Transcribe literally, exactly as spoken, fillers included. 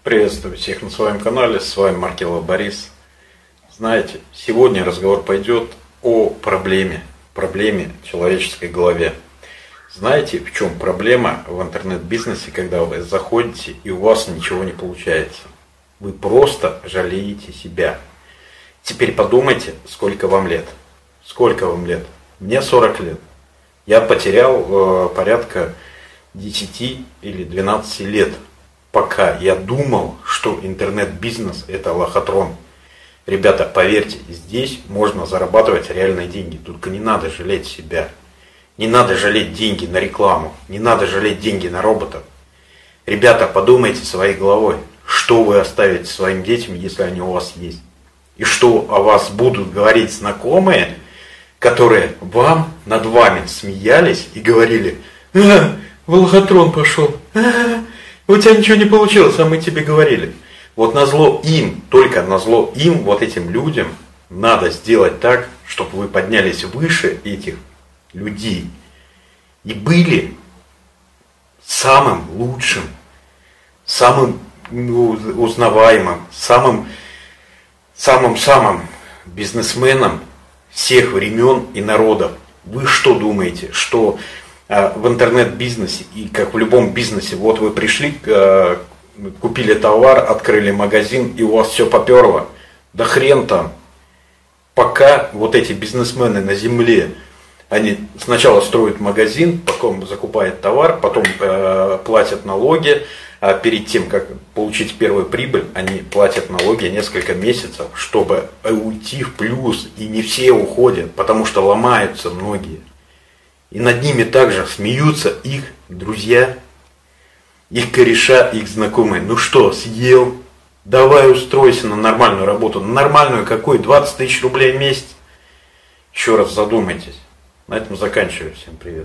Приветствую всех на своем канале, с вами Маркелов Борис. Знаете, сегодня разговор пойдет о проблеме, проблеме в человеческой голове. Знаете, в чем проблема в интернет-бизнесе, когда вы заходите и у вас ничего не получается? Вы просто жалеете себя. Теперь подумайте, сколько вам лет. Сколько вам лет? Мне сорок лет. Я потерял э, порядка десяти или двенадцати лет, пока я думал, что интернет-бизнес это лохотрон. Ребята, поверьте, здесь можно зарабатывать реальные деньги. Только не надо жалеть себя. Не надо жалеть деньги на рекламу. Не надо жалеть деньги на роботов. Ребята, подумайте своей головой, что вы оставите своим детям, если они у вас есть. И что о вас будут говорить знакомые, которые вам, над вами смеялись и говорили: а, в лохотрон пошел, а, у тебя ничего не получилось, а мы тебе говорили. Вот назло им, только назло им, вот этим людям, надо сделать так, чтобы вы поднялись выше этих людей и были самым лучшим, самым узнаваемым, самым самым-самым бизнесменом всех времен и народов. Вы что думаете, что э, в интернет-бизнесе и как в любом бизнесе, вот вы пришли, э, купили товар, открыли магазин и у вас все поперло? Да хрен там. Пока вот эти бизнесмены на земле, они сначала строят магазин, потом закупают товар, потом э, платят налоги, а перед тем, как получить первую прибыль, они платят налоги несколько месяцев, чтобы уйти в плюс. И не все уходят, потому что ломаются многие. И над ними также смеются их друзья, их кореша, их знакомые. Ну что, съел? Давай устройся на нормальную работу. На нормальную какой? двадцать тысяч рублей в месяц? Еще раз задумайтесь. На этом заканчиваю. Всем привет.